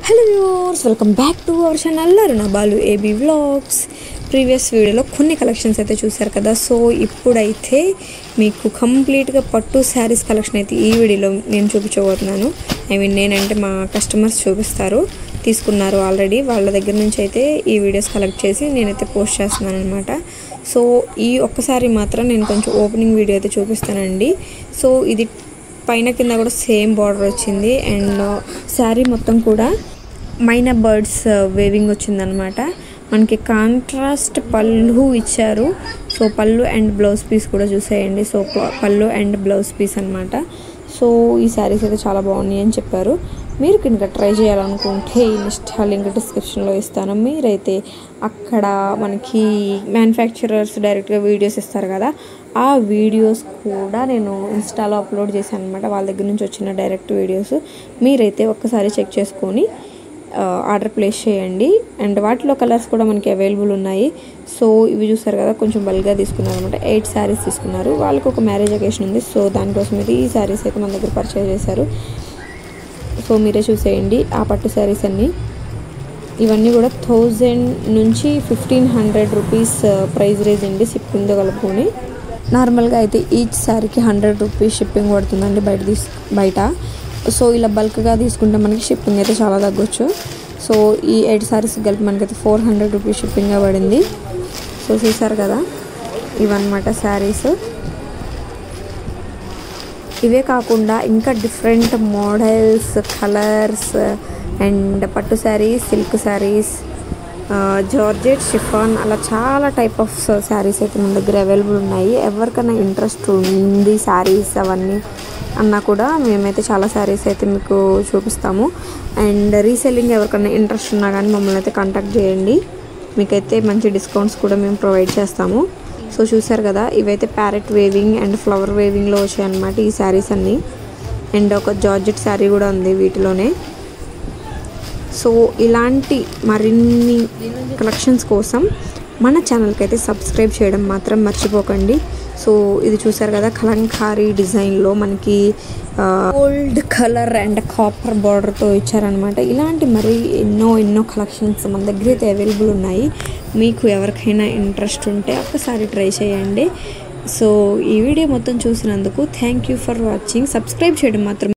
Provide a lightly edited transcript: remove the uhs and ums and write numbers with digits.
Hello viewers, welcome back to our channel Aruna Balu A B vlogs. Previous వీడియోలో కొన్ని collections అయితే చూశారు కదా. సో ఇప్పుడైతే మీకు కంప్లీట్గా పట్టు శారీస్ కలెక్షన్ అయితే ఈ వీడియోలో నేను చూపించబోతున్నాను. నేనంటే మా కస్టమర్స్ చూపిస్తారు, తీసుకున్నారు ఆల్రెడీ. వాళ్ళ దగ్గర నుంచి అయితే ఈ వీడియోస్ కలెక్ట్ చేసి నేనైతే పోస్ట్ చేస్తున్నాను అనమాట. సో ఈ ఒక్కసారి మాత్రం నేను కొంచెం ఓపెనింగ్ వీడియో అయితే చూపిస్తానండి. సో ఇది పైన కింద కూడా సేమ్ బార్డర్ వచ్చింది అండ్ శారీ మొత్తం కూడా మైనా బర్డ్స్ వేవింగ్ వచ్చిందనమాట. మనకి కాంట్రాస్ట్ పళ్ళు ఇచ్చారు. సో పళ్ళు అండ్ బ్లౌజ్ పీస్ కూడా చూసేయండి. సో పళ్ళు అండ్ బ్లౌజ్ పీస్ అనమాట. సో ఈ శారీస్ అయితే చాలా బాగున్నాయి అని చెప్పారు. మీరు కనుక ట్రై చేయాలనుకుంటే ఇన్స్టా లింక్ డిస్క్రిప్షన్లో ఇస్తాను. మీరైతే అక్కడ మనకి మ్యానుఫ్యాక్చరర్స్ డైరెక్ట్గా వీడియోస్ ఇస్తారు కదా, ఆ వీడియోస్ కూడా నేను ఇన్స్టాలో అప్లోడ్ చేశాను అనమాట. వాళ్ళ దగ్గర నుంచి వచ్చిన డైరెక్ట్ వీడియోస్ మీరైతే ఒక్కసారి చెక్ చేసుకొని ఆర్డర్ ప్లేస్ చేయండి. అండ్ వాటిలో కలర్స్ కూడా మనకి అవైలబుల్ ఉన్నాయి. సో ఇవి చూస్తారు కదా, కొంచెం బల్గా తీసుకున్నారు అనమాట. 8 శారీస్ తీసుకున్నారు. వాళ్ళకి ఒక మ్యారేజ్ అకేషన్ ఉంది. సో దానికోసం అయితే ఈ శారీస్ అయితే మన దగ్గర పర్చేజ్ చేశారు. సో మీరే చూసేయండి ఆ పట్టు శారీస్ అన్నీ. ఇవన్నీ కూడా 1000 నుంచి 1500 రూపీస్ ప్రైస్ రేంజ్ అండి, షిప్పింగ్తో కలుపుకొని. నార్మల్గా అయితే ఈచ్ శారీకి 100 రూపీస్ షిప్పింగ్ పడుతుందండి బయట. సో ఇలా బల్క్గా తీసుకుంటే మనకి షిప్పింగ్ అయితే చాలా తగ్గొచ్చు. సో ఈ 8 శారీస్ కలిపి మనకైతే 400 రూపీస్ షిప్పింగ్గా పడింది. సో చూసారు కదా, ఇవన్నమాట శారీస్. ఇవే కాకుండా ఇంకా డిఫరెంట్ మోడల్స్, కలర్స్ అండ్ పట్టు saris, silk saris, georgette, chiffon, అలా చాలా టైప్ ఆఫ్ శారీస్ అయితే మన దగ్గర అవైలబుల్ ఉన్నాయి. ఎవరికైనా ఇంట్రెస్ట్ ఉంది శారీస్ అవన్నీ అన్నా కూడా మేమైతే చాలా శారీస్ అయితే మీకు చూపిస్తాము. అండ్ రీసెల్లింగ్ ఎవరికైనా ఇంట్రెస్ట్ ఉన్నా కానీ మమ్మల్ని అయితే కాంటాక్ట్ చేయండి. మీకైతే మంచి డిస్కౌంట్స్ కూడా మేము ప్రొవైడ్ చేస్తాము. సో చూసారు కదా, ఇవైతే ప్యారెట్ వేవింగ్ అండ్ ఫ్లవర్ వేవింగ్లో వచ్చాయి అన్నమాట ఈ శారీస్ అన్నీ. అండ్ ఒక జార్జెట్ శారీ కూడా ఉంది వీటిలోనే. సో ఇలాంటి మరిన్ని కలెక్షన్స్ కోసం మన ఛానల్కి అయితే సబ్స్క్రైబ్ చేయడం మాత్రం మర్చిపోకండి. సో ఇది చూసారు కదా, కలంకారీ డిజైన్లో మనకి గోల్డ్ కలర్ అండ్ కాపర్ బార్డర్తో ఇచ్చారనమాట. ఇలాంటి మరి ఎన్నో కలెక్షన్స్ మన దగ్గర అయితే అవైలబుల్ ఉన్నాయి. మీకు ఎవరికైనా ఇంట్రెస్ట్ ఉంటే ఒక్కసారి ట్రై చేయండి. సో ఈ వీడియో మొత్తం చూసినందుకు thank you for watching. Subscribe చేయడం మాత్రం